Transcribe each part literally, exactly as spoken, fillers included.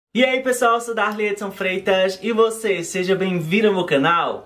E aí pessoal, eu sou Darley Edson Freitas e você, seja bem-vindo ao meu canal.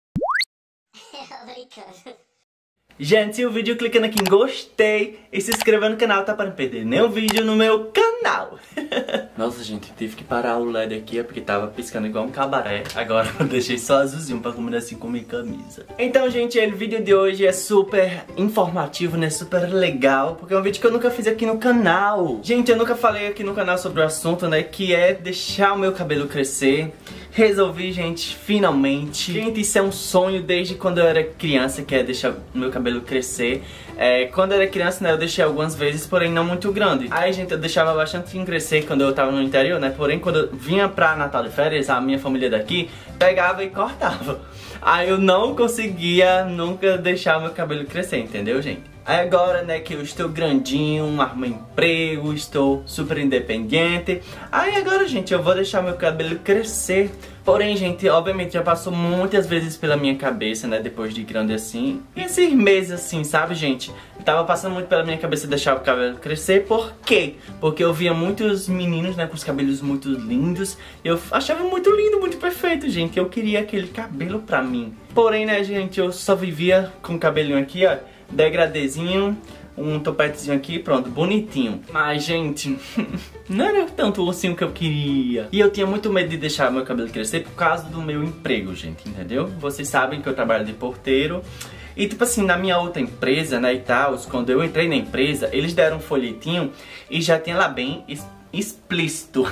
Gente, se o vídeo clicando aqui em gostei e se inscreva no canal, tá, para não perder nenhum vídeo no meu canal. Nossa gente, tive que parar o L E D aqui porque tava piscando igual um cabaré. Agora eu deixei só azulzinho pra combinar assim com minha camisa. Então gente, o vídeo de hoje é super informativo, né, super legal, porque é um vídeo que eu nunca fiz aqui no canal. Gente, eu nunca falei aqui no canal sobre o assunto, né, que é deixar o meu cabelo crescer. Resolvi, gente, finalmente. Gente, isso é um sonho desde quando eu era criança, que é deixar o meu cabelo crescer. É, quando eu era criança, né, eu deixei algumas vezes, porém não muito grande. Aí, gente, eu deixava bastante crescer quando eu tava no interior, né, porém quando eu vinha pra Natal de férias, a minha família daqui pegava e cortava. Aí eu não conseguia nunca deixar o meu cabelo crescer, entendeu, gente? Aí agora, né, que eu estou grandinho, arrumei emprego, estou super independente. Aí agora, gente, eu vou deixar meu cabelo crescer. Porém, gente, obviamente já passou muitas vezes pela minha cabeça, né, depois de grande assim. E esses meses assim, sabe, gente? Tava passando muito pela minha cabeça deixar o cabelo crescer. Por quê? Porque eu via muitos meninos, né, com os cabelos muito lindos. Eu achava muito lindo, muito perfeito, gente. Eu queria aquele cabelo pra mim. Porém, né, gente, eu só vivia com o cabelinho aqui, ó, degradezinho, um topetezinho aqui, pronto, bonitinho. Mas, gente, não era tanto assim o que eu queria. E eu tinha muito medo de deixar meu cabelo crescer por causa do meu emprego, gente, entendeu? Vocês sabem que eu trabalho de porteiro. E tipo assim, na minha outra empresa, né, e tal, quando eu entrei na empresa, eles deram um folhetinho e já tinha lá bem explícito,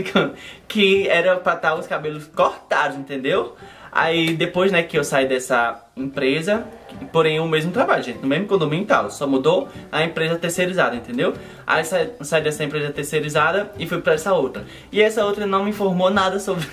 que era pra estar os cabelos cortados, entendeu? Aí depois, né, que eu saí dessa empresa, porém o mesmo trabalho, gente, no mesmo condomínio e tal, só mudou a empresa terceirizada, entendeu? Aí saí, saí dessa empresa terceirizada e fui pra essa outra. E essa outra não me informou nada sobre,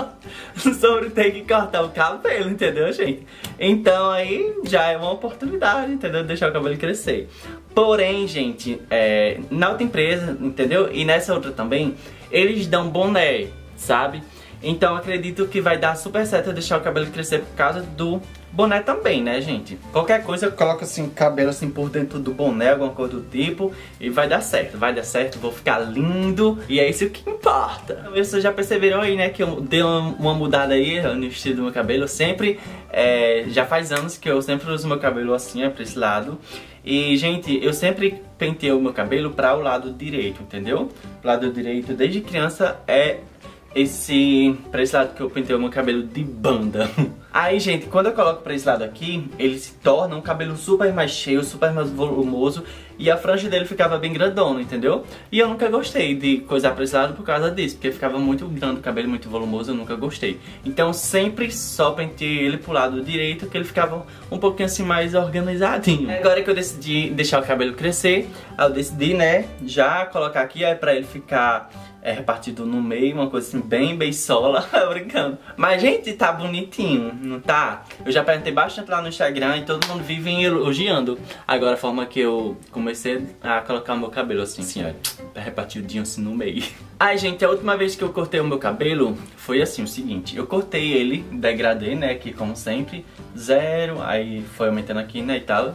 sobre ter que cortar o cabelo, entendeu, gente? Então aí já é uma oportunidade, entendeu? De deixar o cabelo crescer. Porém, gente, é, na outra empresa, entendeu? E nessa outra também, eles dão boné, sabe? Então acredito que vai dar super certo eu deixar o cabelo crescer por causa do boné também, né, gente? Qualquer coisa eu coloco assim, cabelo assim por dentro do boné, alguma coisa do tipo, e vai dar certo, vai dar certo, vou ficar lindo, e é isso que importa. Vocês já perceberam aí, né, que eu dei uma mudada aí no estilo do meu cabelo. Eu sempre, é, já faz anos que eu sempre uso meu cabelo assim, ó, pra esse lado. E, gente, eu sempre pentei o meu cabelo para o lado direito, entendeu? O lado direito, desde criança, é esse, pra esse lado que eu pentei o meu cabelo de banda. Aí, gente, quando eu coloco pra esse lado aqui, ele se torna um cabelo super mais cheio, super mais volumoso, e a franja dele ficava bem grandona, entendeu? E eu nunca gostei de coisar pra esse lado por causa disso, porque ficava muito grande o cabelo, muito volumoso, eu nunca gostei. Então sempre só pentei ele pro lado direito, que ele ficava um pouquinho assim mais organizadinho. Agora que eu decidi deixar o cabelo crescer, eu decidi, né, já colocar aqui, aí pra ele ficar é, repartido no meio, uma coisa assim bem beisola, brincando. Mas, gente, tá bonitinho, não tá? Eu já perguntei bastante lá no Instagram e todo mundo vive elogiando agora a forma que eu comecei a colocar o meu cabelo assim, assim, ó, repartidinho assim no meio. Ai, gente, a última vez que eu cortei o meu cabelo foi assim, o seguinte, eu cortei ele, degradei, né, aqui como sempre, zero, aí foi aumentando aqui, né, e tal.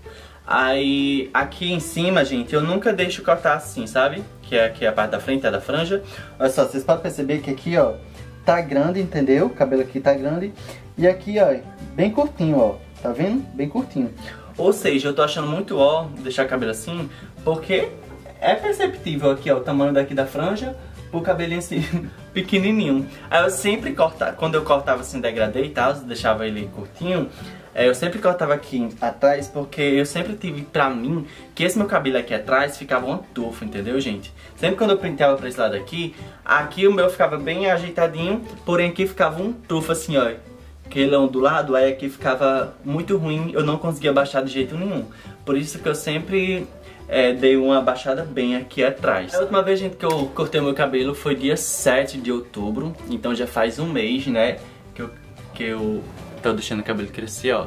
Aí, aqui em cima, gente, eu nunca deixo cortar assim, sabe? Que é aqui a parte da frente, é da franja. Olha só, vocês podem perceber que aqui, ó, tá grande, entendeu? O cabelo aqui tá grande. E aqui, ó, bem curtinho, ó. Tá vendo? Bem curtinho. Ou seja, eu tô achando muito ó deixar o cabelo assim, porque é perceptível aqui, ó, o tamanho daqui da franja pro cabelinho assim, pequenininho. Aí eu sempre cortava, quando eu cortava assim, degradê e tal, deixava ele curtinho, eu sempre cortava aqui atrás, porque eu sempre tive pra mim que esse meu cabelo aqui atrás ficava um tufo, entendeu, gente? Sempre quando eu penteava pra esse lado aqui, aqui o meu ficava bem ajeitadinho, porém aqui ficava um tufo assim, ó. Aquele ondulado, aí aqui ficava muito ruim, eu não conseguia baixar de jeito nenhum. Por isso que eu sempre é, dei uma baixada bem aqui atrás. A última vez, gente, que eu cortei o meu cabelo foi dia sete de outubro, então já faz um mês, né, que eu... Que eu tô deixando o cabelo crescer, ó.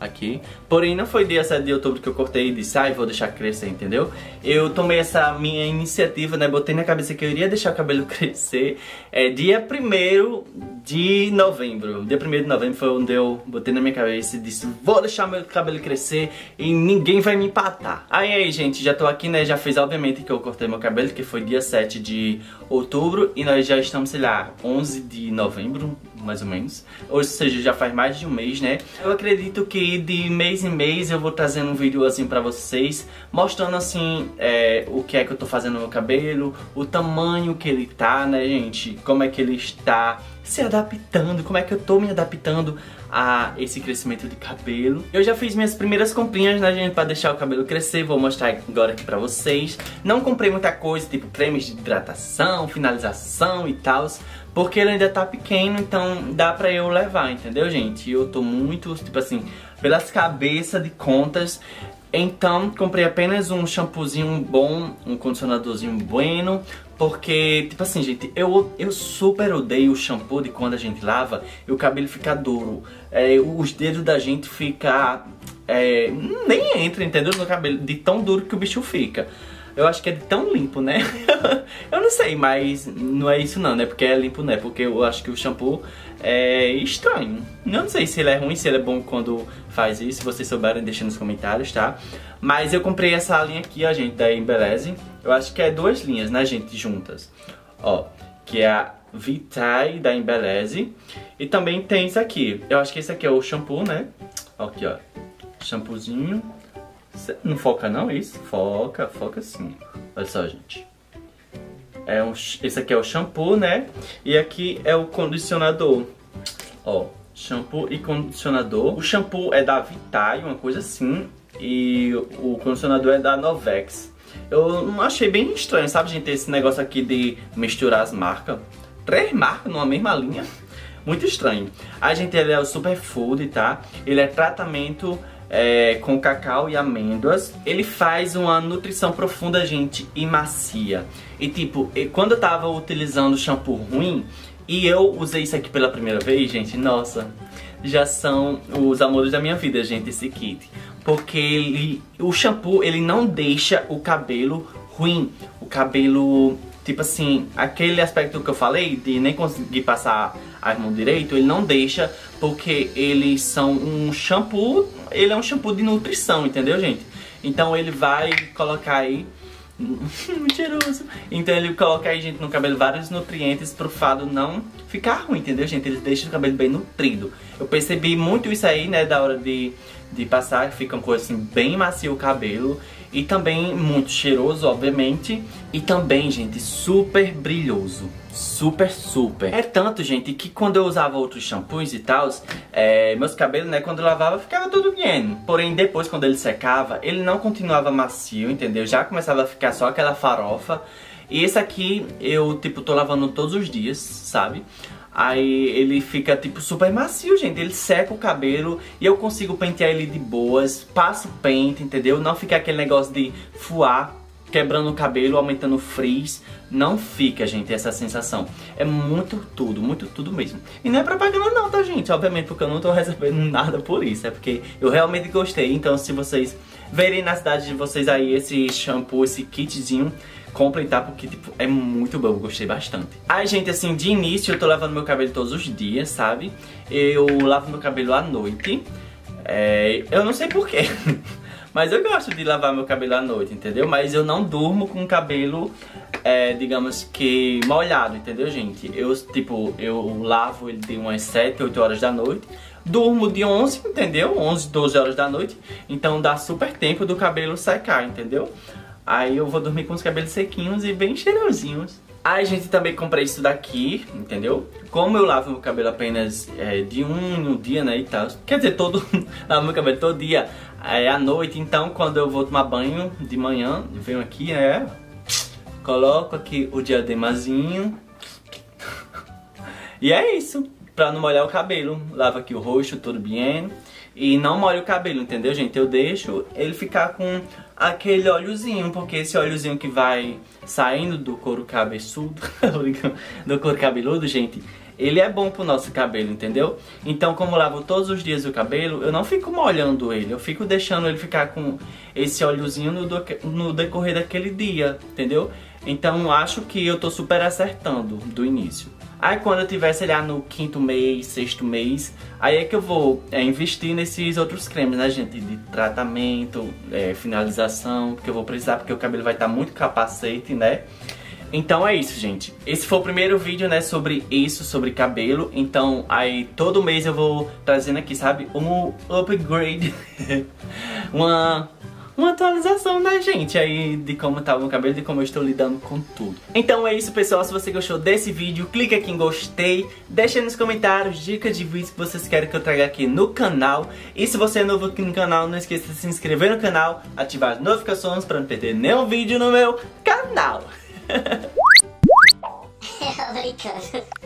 aqui. Porém, não foi dia sete de outubro que eu cortei e disse, ai, ah, vou deixar crescer, entendeu? Eu tomei essa minha iniciativa, né? Botei na cabeça que eu iria deixar o cabelo crescer é, dia primeiro de novembro. Dia primeiro de novembro foi onde eu botei na minha cabeça e disse, vou deixar meu cabelo crescer e ninguém vai me empatar. Aí, aí, gente, já tô aqui, né? Já fez, obviamente, que eu cortei meu cabelo, que foi dia sete de outubro. E nós já estamos, sei lá, onze de novembro, mais ou menos. Ou seja, já faz mais de um mês, né? Eu acredito que de mês em mês eu vou trazendo um vídeo assim pra vocês, mostrando assim é, o que é que eu tô fazendo no meu cabelo, o tamanho que ele tá, né, gente? Como é que ele está se adaptando, como é que eu tô me adaptando a esse crescimento de cabelo. Eu já fiz minhas primeiras comprinhas, né, gente, pra deixar o cabelo crescer. Vou mostrar agora aqui pra vocês. Não comprei muita coisa, tipo cremes de hidratação, finalização e tal, porque ele ainda tá pequeno, então dá pra eu levar, entendeu, gente? Eu tô muito, tipo assim, pelas cabeças de contas. Então, comprei apenas um shampoozinho bom, um condicionadorzinho bueno, porque, tipo assim, gente, eu, eu super odeio o shampoo de quando a gente lava e o cabelo fica duro. É, os dedos da gente ficam... É, nem entra, entendeu? No cabelo, de tão duro que o bicho fica. Eu acho que é de tão limpo, né? Eu não sei, mas não é isso não, né? Porque é limpo, né? Porque eu acho que o shampoo é estranho. Não sei se ele é ruim, se ele é bom quando faz isso. Se vocês souberem, deixem nos comentários, tá? Mas eu comprei essa linha aqui, ó, gente, da Embeleze. Eu acho que é duas linhas, né, gente, juntas. Ó, que é a Vitae da Embeleze. E também tem isso aqui. Eu acho que esse aqui é o shampoo, né? Ó, aqui, ó. Shampoozinho. Não foca não isso? Foca, foca sim. Olha só, gente. É um, esse aqui é o shampoo, né? E aqui é o condicionador. Ó, shampoo e condicionador. O shampoo é da Vitae, uma coisa assim. E o condicionador é da Novex. Eu achei bem estranho, sabe, gente? Esse negócio aqui de misturar as marcas. Três marcas numa mesma linha. Muito estranho. A gente, ele é o Superfood, tá? Ele é tratamento... É, com cacau e amêndoas. Ele faz uma nutrição profunda, gente, e macia. E tipo, quando eu tava utilizando shampoo ruim e eu usei isso aqui pela primeira vez, gente, nossa, já são os amores da minha vida, gente, esse kit. Porque ele, o shampoo, ele não deixa o cabelo ruim. O cabelo, tipo assim, aquele aspecto que eu falei, de nem conseguir passar a mão direito, ele não deixa, porque eles são um shampoo, ele é um shampoo de nutrição, entendeu, gente? Então ele vai colocar aí, muito cheiroso, então ele coloca aí, gente, no cabelo vários nutrientes pro fado não ficar ruim, entendeu, gente? Ele deixa o cabelo bem nutrido. Eu percebi muito isso aí, né, da hora de, de passar, que fica uma coisa assim, bem macio o cabelo. E também muito cheiroso, obviamente. E também, gente, super brilhoso. Super, super. É tanto, gente, que quando eu usava outros shampoos e tal, é, meus cabelos, né, quando eu lavava, ficava tudo bem. Porém, depois, quando ele secava, ele não continuava macio, entendeu? Já começava a ficar só aquela farofa. E esse aqui, eu, tipo, tô lavando todos os dias, sabe? Aí ele fica, tipo, super macio, gente. Ele seca o cabelo e eu consigo pentear ele de boas. Passo pente, entendeu? Não fica aquele negócio de fuar, quebrando o cabelo, aumentando o frizz. Não fica, gente, essa sensação. É muito tudo, muito tudo mesmo. E não é propaganda não, tá, gente? Obviamente, porque eu não tô recebendo nada por isso. É porque eu realmente gostei. Então, se vocês verem na cidade de vocês aí esse shampoo, esse kitzinho, comprem, tá? Porque, tipo, é muito bom, eu gostei bastante. Ai, gente, assim, de início eu tô lavando meu cabelo todos os dias, sabe? Eu lavo meu cabelo à noite. É, eu não sei porquê, mas eu gosto de lavar meu cabelo à noite, entendeu? Mas eu não durmo com o cabelo, é, digamos que molhado, entendeu, gente? Eu, tipo, eu lavo ele de umas sete, oito horas da noite. Durmo de onze, entendeu? onze, doze horas da noite. Então dá super tempo do cabelo secar, entendeu? Aí eu vou dormir com os cabelos sequinhos e bem cheirosinhos. Aí, gente, também comprei isso daqui, entendeu? Como eu lavo meu cabelo apenas é, de um no dia, né, e tal. Quer dizer, todo lavo meu cabelo todo dia é, à noite. Então, quando eu vou tomar banho de manhã, eu venho aqui, né, coloco aqui o diademazinho. E é isso, pra não molhar o cabelo. Lavo aqui o rosto, tudo bem. e não molho o cabelo, entendeu, gente? Eu deixo ele ficar com aquele óleozinho, porque esse óleozinho que vai saindo do couro cabeçudo, do couro cabeludo, gente, ele é bom pro nosso cabelo, entendeu? Então, como eu lavo todos os dias o cabelo, eu não fico molhando ele, eu fico deixando ele ficar com esse óleozinho no, do, no decorrer daquele dia, entendeu? Então, acho que eu tô super acertando do início. Aí, quando eu tiver, sei lá, no quinto mês, sexto mês, aí é que eu vou é, investir nesses outros cremes, né, gente? De tratamento, é, finalização, porque eu vou precisar, porque o cabelo vai estar muito capacete, né? Então é isso, gente. Esse foi o primeiro vídeo, né, sobre isso, sobre cabelo. Então, aí todo mês eu vou trazendo aqui, sabe, um upgrade, uma, uma atualização, né, gente, aí de como tá o meu cabelo, de como eu estou lidando com tudo. Então é isso, pessoal. Se você gostou desse vídeo, clica aqui em gostei, deixa aí nos comentários dicas de vídeos que vocês querem que eu traga aqui no canal. E se você é novo aqui no canal, não esqueça de se inscrever no canal, ativar as notificações para não perder nenhum vídeo no meu canal. Brincando.